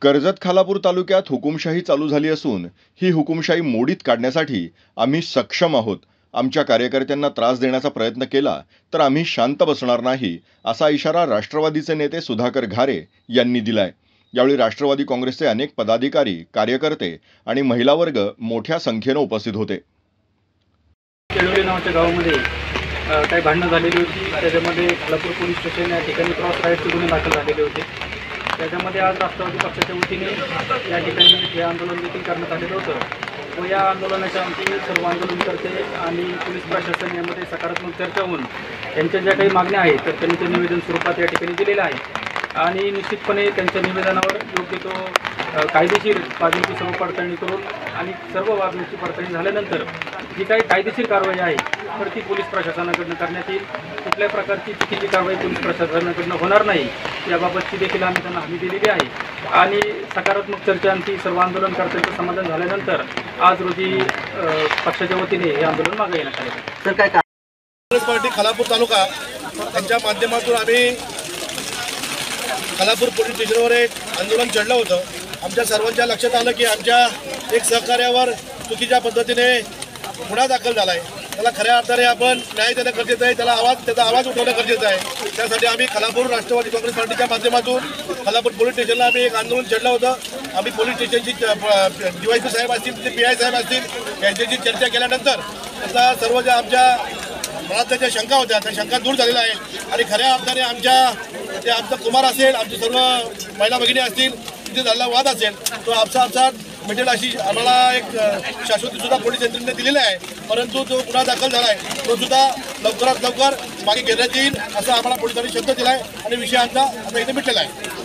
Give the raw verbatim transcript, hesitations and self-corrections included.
कर्जत खालापूर तालुक्यात हुकुमशाही चालू झाली असून ही हुकुमशाही मोडीत काढण्यासाठी आम्ही सक्षम आहोत. आमच्या कार्यकर्त्यांना त्रास देण्याचा प्रयत्न केला तर आम्ही शांत बसणार नाही, असा इशारा राष्ट्रवादीचे नेते सुधाकर घारे यांनी दिलाय. यावेळी राष्ट्रवादी काँग्रेसचे अनेक पदाधिकारी, कार्यकर्ते आणि महिला वर्ग मोठ्या संख्येने उपस्थित होते. केळवली नावाच्या गावामध्ये काही भांडणं झालेली होती. त्याच्यामध्ये खालापूर पोलीस स्टेशन या ठिकाणी क्रॉस राईडचे गुन्हे दाखल झालेले होते. त्याच्यामध्ये आज राष्ट्रवादी पक्षाच्या वतीने या ठिकाणी हे आंदोलन देखील करण्यात आलेलं होतं व या आंदोलनाच्या आमची सर्व आंदोलनकर्ते आणि पोलीस प्रशासन यामध्ये सकारात्मक चर्चा होऊन त्यांच्या ज्या काही मागण्या आहेत तर त्यांनी ते निवेदन स्वरूपात या ठिकाणी दिलेलं आहे आणि निश्चितपणे त्यांच्या निवेदनावर योग्य तो कायदेशीर बाबींची सर्व पडताळणी करून आणि सर्व बाबींची पडताळणी झाल्यानंतर जी काही कायदेशीर कारवाई आहे तर ती पोलीस प्रशासनाकडून करण्यात येईल. कुठल्याही प्रकारची चुकीची कारवाई पोलीस प्रशासनाकडून होणार नाही याबाबतची देखील आम्ही त्यांना हमी दिलेली आहे आणि सकारात्मक चर्चा आणि सर्व आंदोलनकर्त्यांचं समाधान झाल्यानंतर आज रोजी पक्षाच्या वतीने हे आंदोलन मागे येण्यात आले. तर काय काँग्रेस पार्टी खालापूर तालुका यांच्या माध्यमातून आम्ही खालापूर पोलीस स्टेशनवर एक आंदोलन छेडलं होतं. आमच्या सर्वांच्या लक्षात आलं की आमच्या एक सहकार्यावर चुकीच्या पद्धतीने गुन्हा दाखल झाला आहे. त्याला खऱ्या अर्थाने आपण न्याय देणं गरजेचं आहे, त्याला आवाज त्याचा आवाज उठवणं गरजेचं आहे. त्यासाठी आम्ही खालापूर राष्ट्रवादी काँग्रेस पार्टीच्या माध्यमातून खालापूर पोलीस स्टेशनला आम्ही एक आंदोलन छेडलं होतं. आम्ही पोलीस स्टेशनची डीवायपी साहेब असतील, ते पी आय साहेब असतील यांच्याशी चर्चा केल्यानंतर आता सर्व ज्या आमच्या मनात ज्या शंका होत्या त्या शंका दूर झालेल्या आहे आणि खऱ्या अर्थाने आमच्या ते आमचा कुमार असेल, आमचे सर्व महिला भगिनी असतील, तिथे झालेला वाद असेल तो आपसा आपसात मिटेल अशी आम्हाला एक शाश्वती सुद्धा पोलीस यंत्रणेने दिलेला आहे. परंतु जो गुन्हा दाखल झाला आहे तो सुद्धा लवकरात लवकर मागे घेण्यात येईल असं आम्हाला पोलिसांनी शब्द दिला आहे आणि विषय आमचा आता इथे मिटलेला आहे.